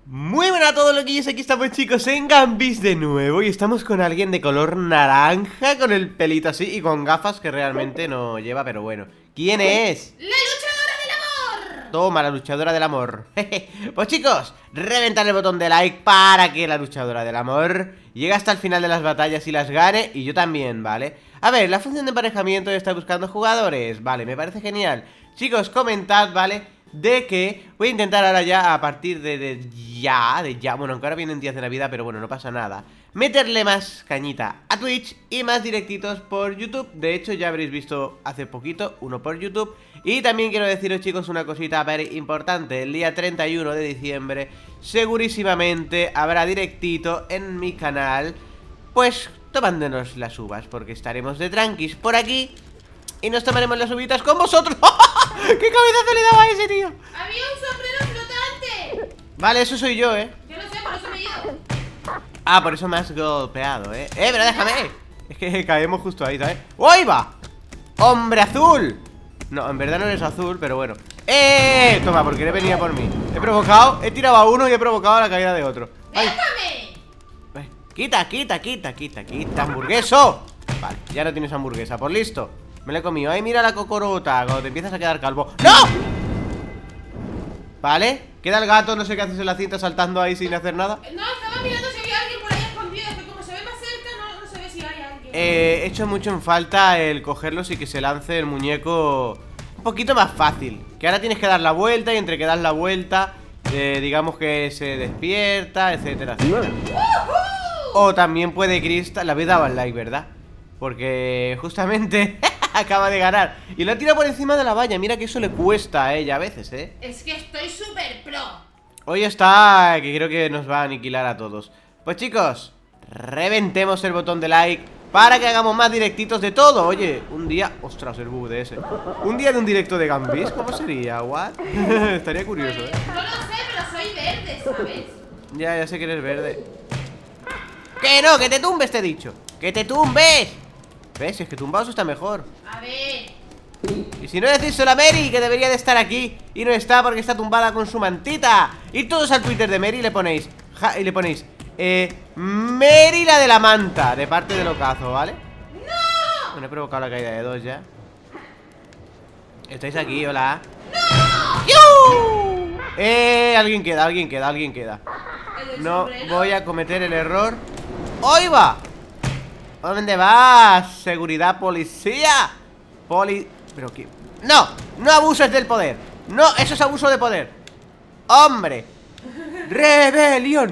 Muy buenas a todos loquillos, aquí estamos chicos en Gambis de nuevo. Y estamos con alguien de color naranja, con el pelito así y con gafas que realmente no lleva, pero bueno. ¿Quién es? ¡La luchadora del amor! Toma, la luchadora del amor. Pues chicos, reventar el botón de like para que la luchadora del amor llegue hasta el final de las batallas y las gane. Y yo también, ¿vale? A ver, la función de emparejamiento está buscando jugadores. Vale, me parece genial. Chicos, comentad, ¿vale? De que voy a intentar ahora ya, a partir de ya, bueno, aunque ahora vienen días de Navidad, pero bueno, no pasa nada, meterle más cañita a Twitch y más directitos por YouTube. De hecho, ya habréis visto hace poquito uno por YouTube. Y también quiero deciros, chicos, una cosita very importante. El día 31 de diciembre, segurísimamente habrá directito en mi canal. Pues tomándonos las uvas, porque estaremos de tranquis por aquí y nos tomaremos las uvitas con vosotros. ¡Qué cabezazo le daba a ese tío! ¡Había un sombrero flotante! Vale, eso soy yo, Yo lo sé, por eso me he ido. Ah, por eso me has golpeado, pero déjame. Es que caemos justo ahí, ¿sabes? ¡Oh, ahí va! ¡Hombre azul! No, en verdad no eres azul, pero bueno. Toma, porque le venía por mí. He provocado, he tirado a uno y he provocado la caída de otro. ¡Ay! ¡Déjame! Quita, hamburgueso. Vale, ya no tienes hamburguesa, por listo. Me la he comido. Ay, mira la cocorota, cuando te empiezas a quedar calvo. ¡No! Vale, queda el gato, no sé qué haces en la cinta saltando ahí sin hacer nada. No, estaba mirando si había alguien por ahí escondido. Es que como se ve más cerca, no se ve si hay alguien. He hecho mucho en falta el cogerlos y que se lance el muñeco un poquito más fácil. Que ahora tienes que dar la vuelta y entre que das la vuelta, digamos que se despierta, etcétera, etcétera. O también puede Cristal, le habéis dado al like, ¿verdad? Porque justamente acaba de ganar y lo ha tirado por encima de la valla. Mira que eso le cuesta a ella a veces, Es que estoy súper pro. Hoy está, que creo que nos va a aniquilar a todos. Pues chicos, reventemos el botón de like para que hagamos más directitos de todo. Oye, un día, ostras, el bug de ese. Un día de un directo de Gambis, ¿cómo sería? ¿What? Estaría curioso, No lo sé, pero soy verde, ¿sabes? Ya sé que eres verde. ¡Que no! ¡Que te tumbes, te he dicho! ¡Que te tumbes! ¿Ves? Es que tumbados está mejor. A ver. Y si no, decírselo a Mary, que debería de estar aquí y no está porque está tumbada con su mantita. Y todos al Twitter de Mary le ponéis Mary la de la manta, de parte del ocazo, ¿vale? ¡No! Bueno, he provocado la caída de dos ya. Estáis aquí, hola. ¡No! Alguien queda. No sombrero? voy a cometer el error. ¡Ahí va! ¿Dónde vas? Seguridad, policía. Pero qué... No, no abuses del poder. No, eso es abuso de poder. Hombre. Rebelión.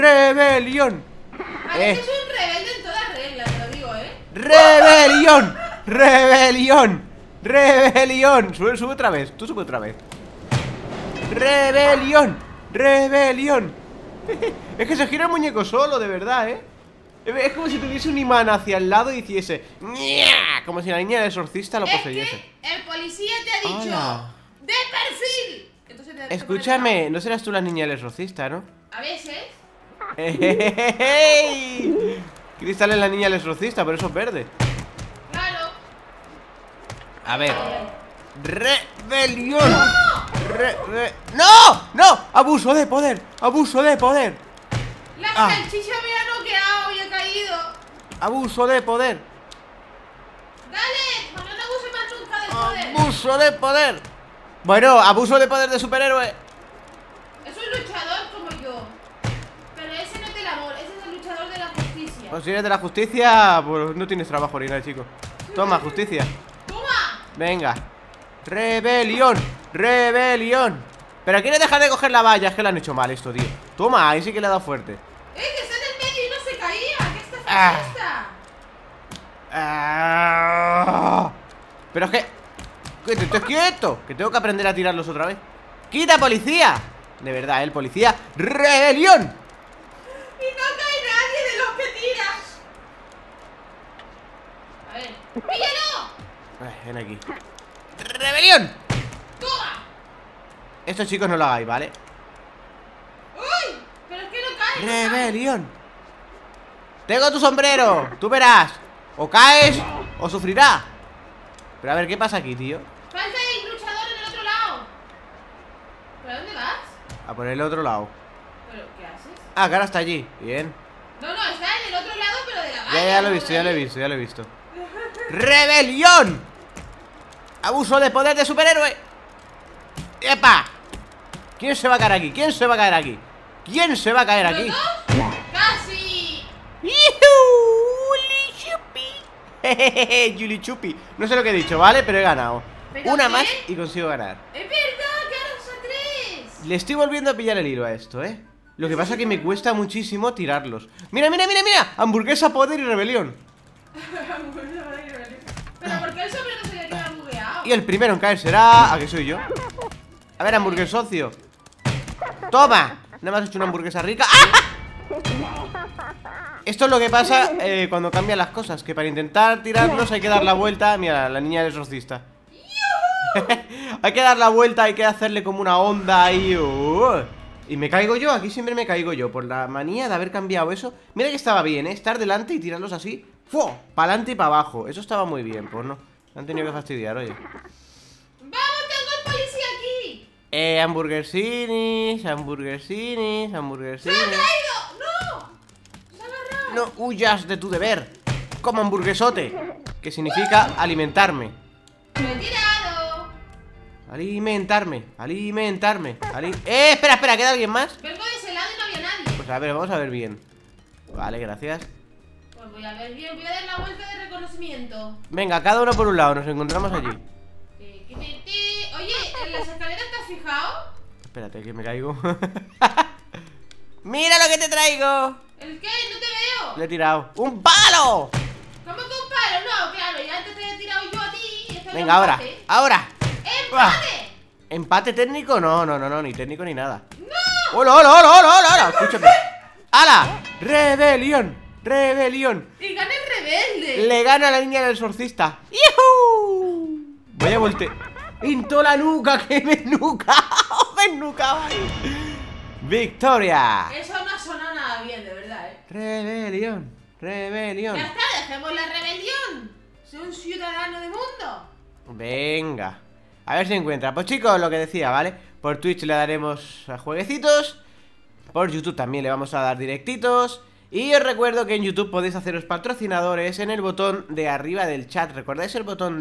Alex es un rebelde en toda regla, te lo digo, Rebelión. Sube otra vez, tú sube otra vez. Rebelión. Es que se gira el muñeco solo, de verdad, Es como si tuviese un imán hacia el lado y hiciese ¡nya! Como si la niña del exorcista lo poseyese. Es que el policía te ha dicho Hola. ¡de perfil! Entonces te Escúchame, no serás tú la niña del exorcista, ¿no? A veces. ¡Hey! Cristal es la niña del exorcista, pero eso es verde. Claro. A ver. Rebelión. ¡No! Abuso de poder. La salchicha me ha noqueado y he caído. Abuso de poder. Dale, no abuse más nunca del poder. Abuso de poder. Bueno, abuso de poder de superhéroe. Es un luchador como yo. Pero ese no es del amor, ese es el luchador de la justicia. Pues si eres de la justicia, pues no tienes trabajo ni nada, chico. Toma, justicia. ¡Toma! Venga. Rebelión. Pero quiere dejar de coger la valla. Es que lo han hecho mal esto, tío. Toma, ahí sí que le ha dado fuerte. Que está en el medio y no se caía. ¿Qué está esta? Pero es que estés quieto, que tengo que aprender a tirarlos otra vez. ¡Quita, policía! De verdad, el policía. ¡Rebelión! Y no cae nadie de los que tiras. A ver, ¡píllalo! Ven aquí. ¡Rebelión! ¡Toma! Esto, chicos, no lo hagáis, ¿vale? ¡Uy! Pero es que no cae. ¡Rebelión! Tengo tu sombrero, tú verás. O caes o sufrirá. Pero a ver, ¿qué pasa aquí, tío? Falta el luchador en el otro lado. ¿Pero a dónde vas? A por el otro lado. ¿Pero qué haces? Ah, que ahora está allí. Bien. No, está en el otro lado, pero de la valla. Ya lo he visto, ya lo he visto, ya lo he visto. ¡Rebelión! Abuso de poder de superhéroe. ¡Epa! ¿Quién se va a caer aquí? ¿Quién se va a caer aquí? ¿Quién se va a caer aquí? ¿Los dos? ¡Casi! Jejeje, Yuli Chupi. No sé lo que he dicho, ¿vale? Pero he ganado. ¿Pero Una qué? más y consigo ganar. ¡Es verdad! ¡Que ahora son 3! Le estoy volviendo a pillar el hilo a esto, ¿eh? Lo que pasa es que me cuesta muchísimo tirarlos. ¡Mira! Hamburguesa, poder y rebelión. ¿Pero por qué el sobre no se le queda bugueado? Y el primero en caer será... ¿A qué soy yo? A ver, hamburguesocio. ¡Toma! Nada más he hecho una hamburguesa rica. ¡Ah! Esto es lo que pasa cuando cambian las cosas. Que para intentar tirarlos hay que dar la vuelta. Mira, la niña del exorcista. Hay que dar la vuelta, hay que hacerle como una onda ahí. Y me caigo yo, aquí siempre me caigo yo. Por la manía de haber cambiado eso. Mira que estaba bien, ¿eh? Estar delante y tirarlos así. ¡Fu! Para adelante y para abajo. Eso estaba muy bien, pues no. Me han tenido que fastidiar, oye. ¡Vamos, tengo el policía aquí! Hamburguesinis. ¡Se ha caído! ¡No! ¡Se ha agarrado! No huyas de tu deber. Como hamburguesote. Que significa alimentarme. ¡Lo he tirado! Alimentarme. Espera, ¿queda alguien más? Vengo de ese lado y no había nadie. Pues a ver, vamos a ver bien. Vale, gracias. Pues voy a ver bien, voy a dar la vuelta de reconocimiento. Venga, cada uno por un lado, nos encontramos allí. Oye, ¿en las escaleras te has fijado? Espérate, que me caigo. ¡Mira lo que te traigo! ¿El qué? No te veo. Le he tirado ¡un palo! ¿Cómo que un palo? No, claro, ya antes te he tirado yo a ti y esto es Venga, ahora, empate. ahora. ¡Empate! ¿Empate técnico? No, ni técnico ni nada. ¡No! ¡Hola! Escúchame. ¡Hala! ¡Rebelión! Y gana el rebelde. Le gana a la niña del exorcista. ¡Yuhu! Voy a voltear. ¡Into la nuca! ¡Que me nuca! ¡Me nuca! ¡Victoria! Eso no ha sonado nada bien, de verdad, Rebelión. Ya está, dejemos la rebelión. Soy un ciudadano de mundo. Venga. A ver si encuentra. Pues chicos, lo que decía, ¿vale? Por Twitch le daremos a jueguecitos. Por YouTube también le vamos a dar directitos. Y os recuerdo que en YouTube podéis haceros patrocinadores en el botón de arriba del chat. ¿Recordáis el botón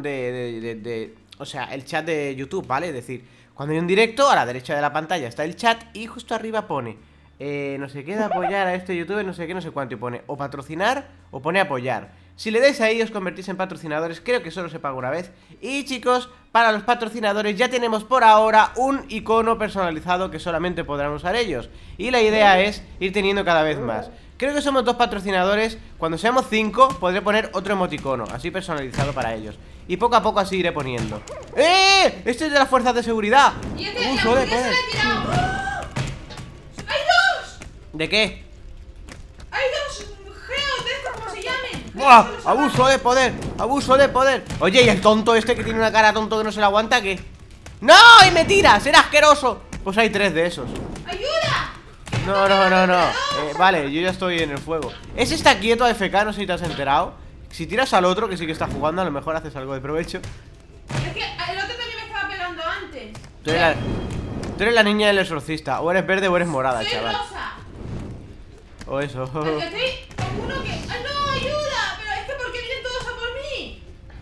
o sea, el chat de YouTube, ¿vale? Es decir, cuando hay un directo, a la derecha de la pantalla está el chat y justo arriba pone no sé qué de apoyar a este youtuber, no sé qué, no sé cuánto. Y pone o patrocinar o pone apoyar. Si le dais ahí os convertís en patrocinadores. Creo que solo se paga una vez. Y chicos, para los patrocinadores ya tenemos por ahora un icono personalizado que solamente podrán usar ellos. Y la idea es ir teniendo cada vez más. Creo que somos 2 patrocinadores. Cuando seamos 5 podré poner otro emoticono así personalizado para ellos. Y poco a poco así iré poniendo. Este es de las fuerzas de seguridad. Y este la hamburguesa la he tirado. ¡Oh! ¡Hay dos! ¿De qué? ¡Hay dos geos de estos, como se llamen! ¡Buah! Abuso de poder. Oye, ¿y el tonto este que tiene una cara tonto que no se la aguanta qué? ¡No! ¡Y me tira! ¡Será asqueroso! Pues hay 3 de esos. ¡Ayuda! No. Vale, yo ya estoy en el fuego. Ese está quieto AFK, no sé si te has enterado. Si tiras al otro, que sí que está jugando, a lo mejor haces algo de provecho. Es que el otro también me estaba pegando antes. Tú eres la niña del exorcista. O eres verde o eres morada, Soy chaval. rosa. O eso. Estoy con uno que... ¡Ay, no! ¡Ayuda! Pero es que ¿por qué vienen todos a por mí?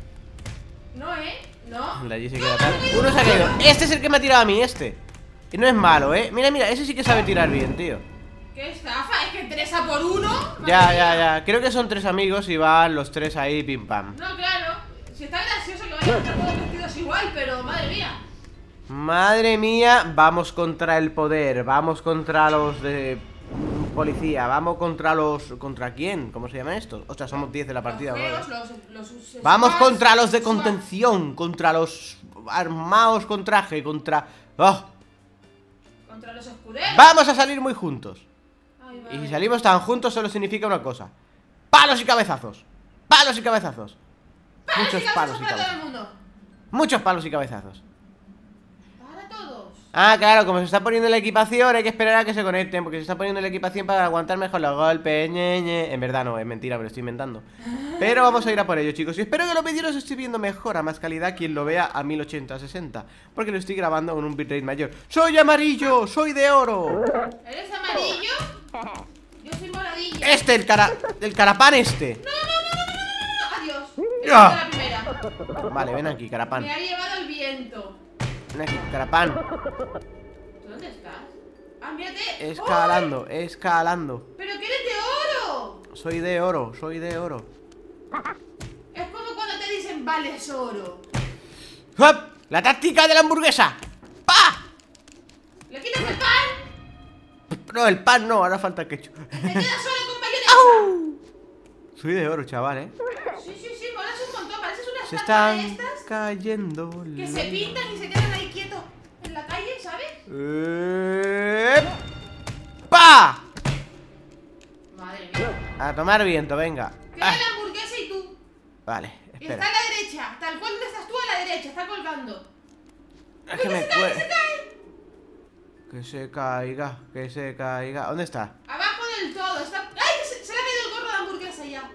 No, ¿no? La G se queda tal. Uno se ha caído. Este es el que me ha tirado a mí, este. Y no es malo, Mira, ese sí que sabe tirar bien, tío. ¡Qué estafa! Es que 3 a por 1. Ya. Creo que son 3 amigos y van los 3 ahí, pim pam. No, claro. Si está gracioso que vayan a estar todos vestidos igual, pero madre mía. Madre mía, vamos contra el poder. Vamos contra los de policía. Vamos contra los... ¿Contra quién? ¿Cómo se llaman estos? O sea, somos 10 de la partida. Vamos contra los de contención. Contra los armados con traje. Contra... ¡Oh! Contra los escuderos. Vamos a salir muy juntos. Ay, Y si salimos tan juntos solo significa una cosa: palos y cabezazos. Palos y cabezazos. Muchos palos y para todo el cabezazos. mundo. Muchos palos y cabezazos. Para todos. Ah, claro, como se está poniendo la equipación, hay que esperar a que se conecten, porque se está poniendo la equipación para aguantar mejor los golpes. En verdad no, es mentira, me lo estoy inventando. Pero vamos a ir a por ello, chicos. Y espero que los vídeos los estoy viendo mejor, a más calidad, quien lo vea a 1080-60, porque lo estoy grabando con un bitrate mayor. ¡Soy amarillo! ¡Soy de oro! Eres amarillo. Este, el carapán este. No. Adiós. Ah. Esta es la primera. Vale, ven aquí, carapán. Me ha llevado el viento. Ven aquí, carapán. ¿Dónde estás? Ah, mírate. Escalando, escalando. ¡Pero que eres de oro! Soy de oro, soy de oro. Es como cuando te dicen vales oro. ¡Hop! La táctica de la hamburguesa. ¡Pa! ¿Le quitas el pan? No, el pan no, ahora falta el ketchup. ¡Te quedas solo con mayonesa! Soy de oro, chaval, Sí, molas un montón. Pareces una Se estatua de están estas cayendo. que se pintan y se quedan ahí quietos en la calle, ¿sabes? ¡Pa! Madre mía. A tomar viento, venga. Queda Ah, la hamburguesa y tú. vale, Está a espera. la derecha. Tal cual donde estás tú a la derecha. Está colgando. Es que me se cae! Que se caiga, que se caiga. ¿Dónde está? Abajo del todo. Está... ¡Ay! Se le ha caído el gorro de hamburguesa ya.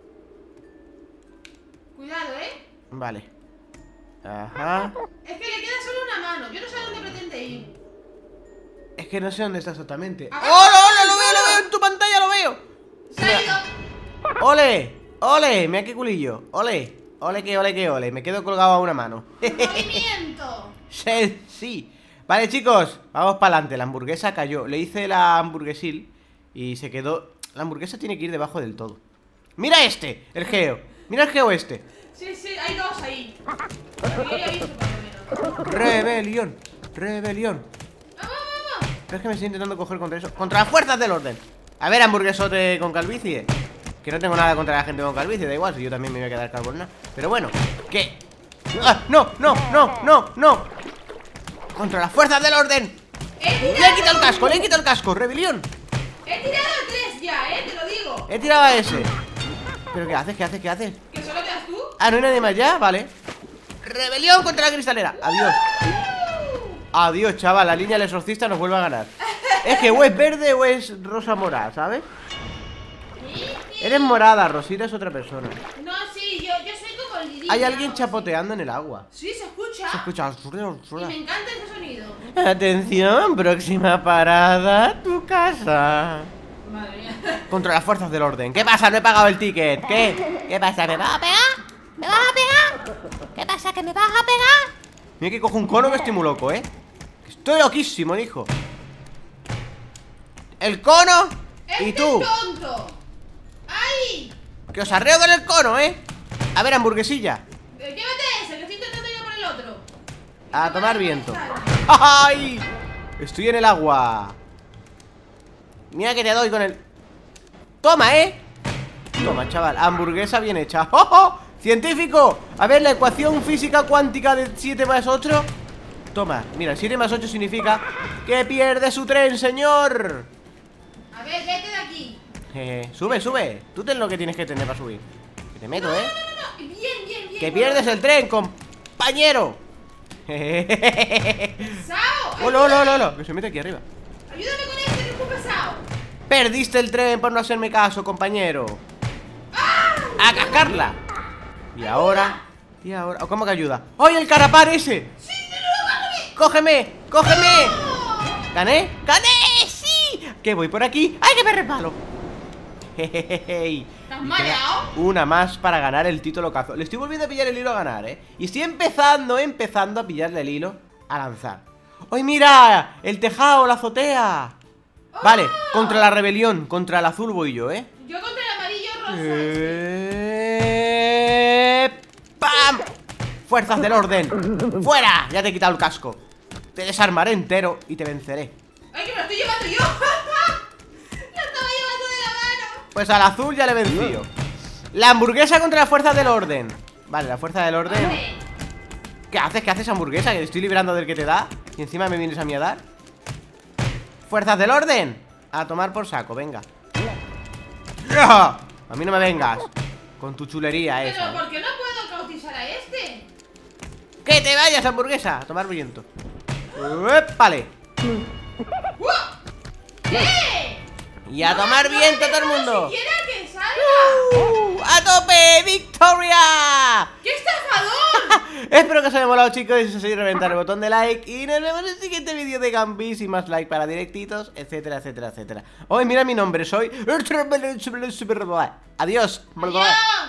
Cuidado, ¿eh? Vale. Ajá. Es que le queda solo una mano. Yo no sé a dónde pretende ir. Es que no sé dónde está exactamente. ¡Oh, Abajo no! ¡Lo del veo! ¡En tu pantalla lo veo! Se ha ido. ¡Ole! ¡Ole! Mira qué culillo. ¡Ole! ¡Ole que ole que ole! Me quedo colgado a una mano. ¡Movimiento! Sí. Vale, chicos, vamos para adelante. La hamburguesa cayó. Le hice la hamburguesil y se quedó. La hamburguesa tiene que ir debajo del todo. ¡Mira este! El geo. Mira el geo este. Sí, hay dos ahí. Yo ya he visto por lo menos. Rebelión. Rebelión. ¡Vamos! Pero es que me estoy intentando coger contra eso. Contra las fuerzas del orden. A ver, hamburguesote con calvicie. Que no tengo nada contra la gente con calvicie. Da igual, si yo también me voy a quedar calvo, ¿no? Pero bueno, ¿qué? ¡Ah! ¡No! Contra las fuerzas del orden. Le he quitado el casco, rebelión. He tirado a 3 ya, te lo digo. He tirado a ese. ¿Pero qué haces? ¿Que solo quedas tú? Ah, ¿no hay nadie más ya? Vale. Rebelión contra la cristalera. Adiós. Adiós, chaval, la línea del exorcista nos vuelve a ganar. Es que o es verde o es rosa morada, ¿sabes? Eres morada, Rosita es otra persona. No, sí, yo soy como el Lili. Hay alguien chapoteando en el agua. Sí, se escucha. Se escucha. Y me encanta ese sonido. Atención, próxima parada, tu casa. Madre mía. Contra las fuerzas del orden. ¿Qué pasa? No he pagado el ticket. ¿Qué pasa? ¿Me vas a pegar? ¿Me vas a pegar? ¿Qué pasa? ¿Que me vas a pegar? Mira que cojo un cono que estoy muy loco, ¿eh? Estoy loquísimo, hijo. El cono y tú. ¡Tonto! ¡Ay! Que os arreo con el cono, ¿eh? A ver, hamburguesilla. Llévate ese, que estoy intentando yo por el otro. A tomar viento. ¡Ay! Estoy en el agua. Mira que te doy con el... Toma, ¿eh? Toma, chaval, hamburguesa bien hecha. ¡Oh, oh! ¡Científico! A ver, la ecuación física cuántica de 7 más 8. Toma, mira, 7 más 8 significa que pierde su tren, señor. A ver, vete de aquí. Sube. Tú ten lo que tienes que tener para subir. Que te meto, ¿eh? No. Bien. Que pierdes el tren, compañero. ¡Sao! Hola, que se mete aquí arriba. Ayúdame con este, que es muy pesado. Perdiste el tren por no hacerme caso, compañero. ¡A cascarla! Y ahora... ¿Cómo que ayuda? ¡Ay, el carapán ese! ¡Sí, de nuevo, ¡Cógeme! ¿Gané? ¡Sí! Que voy por aquí. ¡Ay, que me resbalo! Jejeje. ¿Estás mareado? Una más para ganar el título cazo. Le estoy volviendo a pillar el hilo a ganar, ¿eh? Y estoy empezando a pillarle el hilo a lanzar. ¡Ay, mira! El tejado, la azotea. Vale, contra la rebelión, contra el azul voy yo, ¿eh? Yo contra el amarillo rosa. ¡Pam! Fuerzas del orden. ¡Fuera! Ya te he quitado el casco. Te desarmaré entero y te venceré. ¡Ay, que me lo estoy llevando yo! ¡Lo estaba llevando de la mano! Pues al azul ya le he vencido. La hamburguesa contra la fuerza del orden. Vale, la fuerza del orden. Vale. ¿Qué haces, hamburguesa? Que te estoy librando del que te da. Y encima me vienes a mí a dar. ¡Fuerzas del orden! A tomar por saco, venga. ¡Ya! A mí no me vengas con tu chulería Pero esa. ¿por qué no puedo cautizar a este? ¡Que te vayas, hamburguesa! A tomar viento. ¡Épale! ¡Eh! Y a tomar viento todo el mundo. ¡Ni siquiera que salga! ¡A tope! ¡Victoria! ¡Qué estafador! Espero que os haya molado, chicos. Y si os ha seguido, reventar el botón de like. Y nos vemos en el siguiente vídeo de Gambis. Y más like para directitos, etcétera, etcétera, etcétera. Hoy mira mi nombre, soy... Adiós. Adiós.